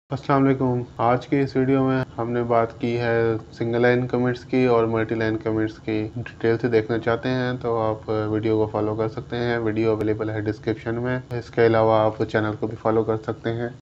अस्सलाम वालेकुम। आज की इस वीडियो में हमने बात की है सिंगल लाइन कमेंट्स की और मल्टी लाइन कमेंट्स की। डिटेल से देखना चाहते हैं तो आप वीडियो को फॉलो कर सकते हैं। वीडियो अवेलेबल है डिस्क्रिप्शन में। इसके अलावा आप चैनल को भी फॉलो कर सकते हैं।